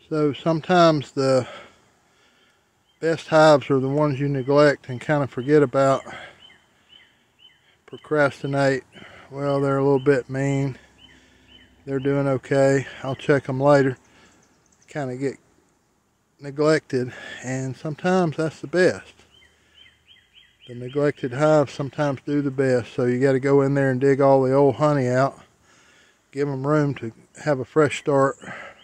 So sometimes the best hives are the ones you neglect and kind of forget about, procrastinate. Well, they're a little bit mean. They're doing okay. I'll check them later. Kind of get neglected, and sometimes that's the best. The neglected hives sometimes do the best, so you got to go in there and dig all the old honey out. Give them room to have a fresh start.